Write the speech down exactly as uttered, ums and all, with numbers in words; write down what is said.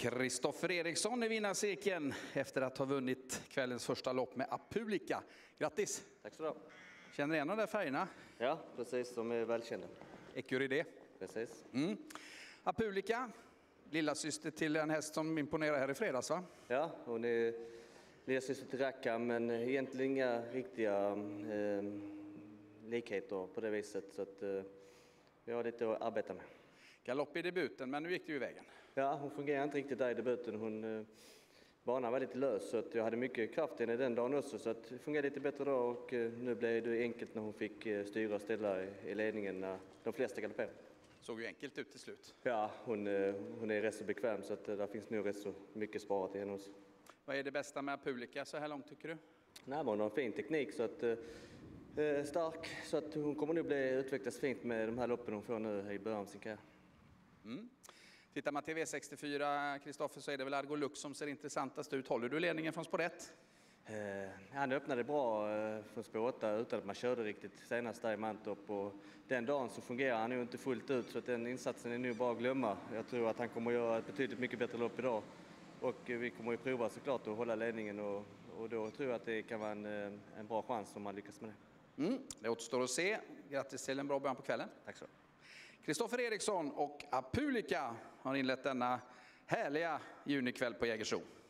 Kristoffer Eriksson i vinnarcirkeln efter att ha vunnit kvällens första lopp med Apulica. Grattis! Tack så du ha. Känner igen de där färgerna? Ja, precis. De är välkända. Ecuride. Precis. Mm. Apulica, lilla syster till en häst som imponerar här i fredags, va? Ja, hon är lilla syster till Rackham, men egentligen inga riktiga eh, likheter på det viset. Så att eh, vi har lite att arbeta med. Galopp i debuten, men nu gick det ju i vägen. Ja, hon fungerar inte riktigt där i debuten. Hon, eh, banan var lite lös, så att jag hade mycket kraft i henne den dagen också. Så att det fungerade lite bättre då, och eh, nu blev det enkelt när hon fick eh, styra och ställa i, i ledningen när de flesta galopperade. Såg ju enkelt ut till slut. Ja, hon, eh, hon är rätt så bekväm, så att eh, där finns nu rätt så mycket sparat i henne också. Vad är det bästa med Apulica så här långt, tycker du? Nej, hon har en fin teknik, så att, eh, stark, så att hon kommer nu bli utvecklas fint med de här loppen hon får nu i början av sin karriär. Mm. Tittar man till V sextiofyra, Kristoffer, så är det väl Argo Lux som ser intressantast ut. Håller du ledningen från spår ett? Eh, han öppnade bra eh, från spår åtta utan att man körde riktigt senast där i Mantorp. Och den dagen så fungerar han ju inte fullt ut, så att den insatsen är nu bara att glömma. Jag tror att han kommer att göra ett betydligt mycket bättre lopp idag. Och eh, vi kommer att prova såklart att hålla ledningen, och, och då tror jag att det kan vara en, en bra chans om man lyckas med det. Mm. Det återstår att se. Grattis till en bra början på kvällen. Tack så. Kristoffer Eriksson och Apulica har inlett denna härliga junikväll på Jägersro.